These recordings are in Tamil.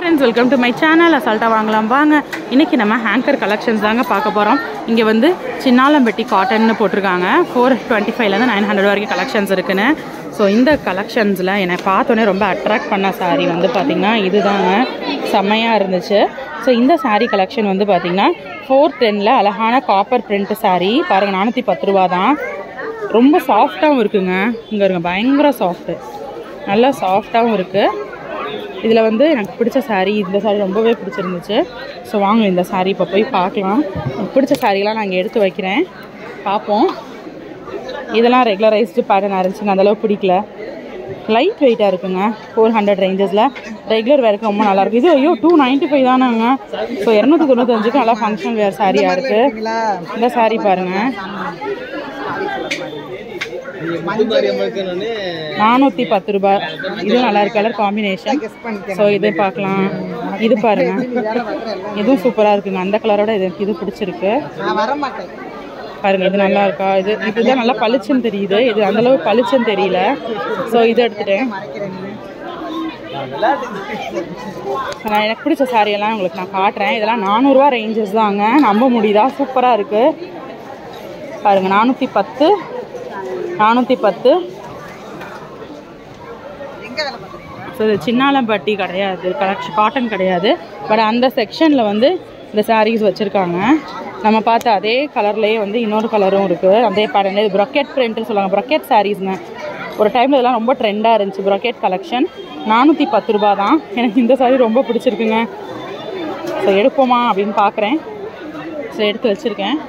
friends, welcome to my channel. அசால்ட்டா வாங்கலாம் வாங்க. இன்னைக்கு நம்ம ஹேங்கர் கலெக்ஷன்ஸ் தாங்க பார்க்க போறோம். இங்க வந்து சின்னாலம்பட்டி காட்டன்னு போட்டுருக்காங்க. 425 ல இருந்து 900 வரைக்கும் கலெக்ஷன்ஸ் இருக்குன்னு. ஸோ இந்த கலெக்ஷன்ஸில் என்னை பார்த்தோன்னே ரொம்ப அட்ராக்ட் பண்ண சாரீ வந்து பார்த்திங்கன்னா இதுதாங்க, செம்மையாக இருந்துச்சு. ஸோ இந்த சாரீ கலெக்ஷன் வந்து பார்த்திங்கன்னா 410ல் அழகான காப்பர் பிரிண்ட் சாரீ பாருங்கள், 410 ரூபா தான். ரொம்ப சாஃப்டாகவும் இருக்குங்க. இங்கே இருங்க, பயங்கர சாஃப்ட்டு, நல்லா சாஃப்டாகவும் இருக்குது. இதில் வந்து எனக்கு பிடிச்ச சாரீ, இந்த சாரீ ரொம்பவே பிடிச்சிருந்துச்சு. ஸோ வாங்க இந்த சாரீ இப்போ போய் பார்க்கலாம். எனக்கு பிடிச்ச சாரீலாம் நான் இங்கே எடுத்து வைக்கிறேன், பார்ப்போம். இதெல்லாம் ரெகுலரைஸ்டு பேட்டர்னாக இருந்துச்சுங்க, அந்தளவு பிடிக்கல. லைட் வெயிட்டாக இருக்குங்க. 400 ரேஞ்சஸில் ரெகுலர் வேருக்கு ரொம்ப நல்லாயிருக்கும். இது ஐயோ 295 தானாங்க. ஸோ 295க்கு நல்லா ஃபங்க்ஷன் வேர் சாரியாக இருக்குது. இந்த சாரீ பாருங்கள், 410 ரூபா. இதுவும் நல்லா இருக்கு, கலர் காம்பினேஷன். ஸோ இது பார்க்கலாம். இது பாருங்க, இதுவும் சூப்பராக இருக்குங்க. அந்த கலரோட இது பிடிச்சிருக்கு பாருங்க. இது நல்லா இருக்கா? இதுதான் நல்லா பளிச்சுன்னு தெரியுது. இது அந்தளவு பளிச்சுன்னு தெரியல. ஸோ இதை எடுத்துட்டேன். நான் எனக்கு பிடிச்ச சாரியெல்லாம் உங்களுக்கு நான் காட்டுறேன். இதெல்லாம் 400 ரூபா ரேஞ்சஸ் தாங்க, நம்ப முடியுதா? சூப்பராக இருக்குது பாருங்கள். 410 ஸோ இது சின்னாலம்பட்டி கிடையாது, காட்டன் கிடையாது. பட் அந்த செக்ஷனில் வந்து இந்த சாரீஸ் வச்சுருக்காங்க. நம்ம பார்த்த அதே கலர்லேயே வந்து இன்னொரு கலரும் இருக்குது, அதே பேட்டர்ன். இது ப்ரொக்கெட் பிரிண்ட்னு சொல்லுவாங்க, ப்ரொக்கெட் சாரீஸ்ங்க. ஒரு டைமில் இதெல்லாம் ரொம்ப ட்ரெண்டாக இருந்துச்சு ப்ரொக்கெட் கலெக்ஷன். 410 ரூபா தான். எனக்கு இந்த சாரீ ரொம்ப பிடிச்சிருக்குங்க. ஸோ எடுப்போமா அப்படின்னு பார்க்குறேன். ஸோ எடுத்து வச்சுருக்கேன்.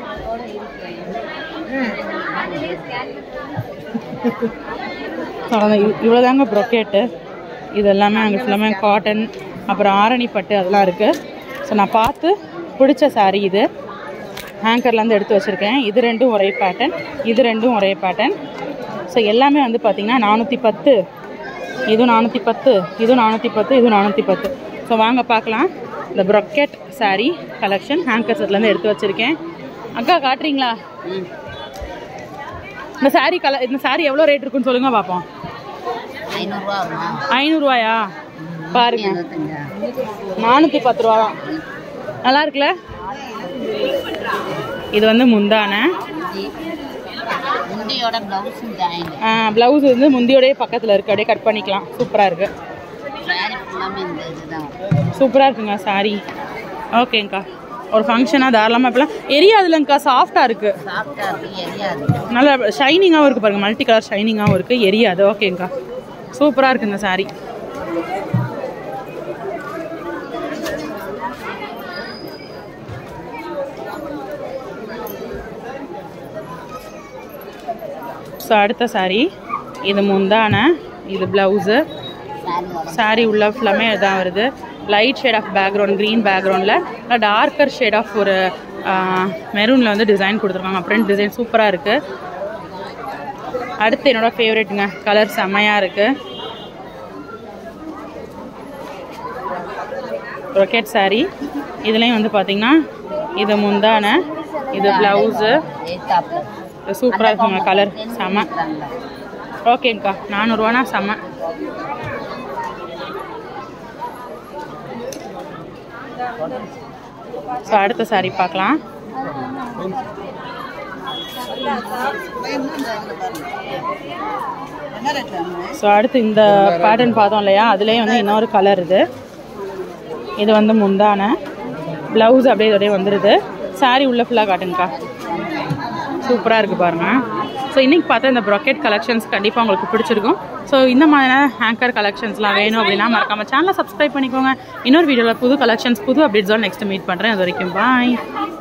இவ்வளோதாங்க ப்ரொக்கெட்டு. இது எல்லாமே அங்கே ஃபுல்லாமே காட்டன், அப்புறம் ஆரணி பட்டு அதெல்லாம் இருக்குது. ஸோ நான் பார்த்து பிடிச்ச சாரீ இது ஹேங்கர்லேருந்து எடுத்து வச்சுருக்கேன். இது ரெண்டும் ஒரே பேட்டர்ன், இது ரெண்டும் ஒரே பேட்டர்ன். ஸோ எல்லாமே வந்து பார்த்திங்கன்னா 410, இதுவும் 410, இதுவும் 410, இதுவும் 410. ஸோ வாங்க பார்க்கலாம். இந்த ப்ரொக்கெட் சாரீ கலெக்ஷன் ஹேங்கர் செட்லேருந்து எடுத்து வச்சுருக்கேன். அக்கா காட்டுறீங்களா? இந்த சாரீ எவ்வளோ ரேட் இருக்குன்னு சொல்லுங்க பார்ப்போம். 500 ரூபாயா? பாருங்க, 410 ரூபா தான். நல்லா இருக்குல்ல? இது வந்து முந்தான பிளவுஸ் வந்து முந்தியோடய பக்கத்தில் இருக்குது, அப்படியே கட் பண்ணிக்கலாம். சூப்பராக இருக்குது, சூப்பராக இருக்குங்க சாரீ. ஓகேங்க்கா, ஒரு ஃபங்க்ஷனாக தாராளமாக இப்போலாம் எரியாதுலங்க்கா, சாஃப்டாக இருக்குது, நல்லா ஷைனிங்காகவும் இருக்குது பாருங்கள். மல்டி கலர் ஷைனிங்காகவும் இருக்குது, எரியாது. ஓகேங்க்கா, சூப்பராக இருக்குது இந்த சாரீ. ஸோ அடுத்த சாரீ, இது முந்தான, இது ப்ளவுஸு. சாரீ உள்ள ஃபுல்லாமே இதான் வருது. Light shade of background, green பேக்ரவுண்டில் டார்க்கர் ஷேட் ஆஃப் ஒரு மெரூனில் வந்து டிசைன் கொடுத்துருக்காங்க. பிரிண்ட் டிசைன் சூப்பராக இருக்குது. அடுத்து என்னோடய ஃபேவரெட்டுங்க, கலர் செம்மையாக இருக்குது. ரொக்கெட் சாரீ. இதுலேயும் வந்து பார்த்திங்கன்னா இது முந்தான, இது ப்ளவுஸு. சூப்பராக இருக்குங்க, கலர் செம்ம. ஓகேங்க்கா, 400 ரூபானா செம்ம. ஸோ அடுத்த சாரீ பார்க்கலாம். ஸோ அடுத்து இந்த பேட்டர்ன் பார்த்தோம் இல்லையா, அதுலேயே வந்து இன்னொரு கலர். இது வந்து முந்தான, ப்ளவுஸ் அப்படியே இதோடய வந்துடுது. சாரீ உள்ள ஃபுல்லாக காட்டுங்கக்கா, சூப்பராக இருக்குது பாருங்கள். ஸோ இன்றைக்கி பார்த்தா இந்த ப்ரொக்கெட் கலெக்ஷன்ஸ் கண்டிப்பாக உங்களுக்கு பிடிச்சிருக்கும். ஸோ இந்த மாதிரியான ஹேங்கர் கலெக்ஷன்ஸ்லாம் வேணும் அப்படின்னா மறக்காமல் சேனலை சப்ஸ்கிரைப் பண்ணிக்கோங்க. இன்னொரு வீடியோவில் புது கலெக்ஷன்ஸ், புது அப்டேட்ஸோட நெக்ஸ்ட் மீட் பண்ணுறேன். அது வரைக்கும் பாய்.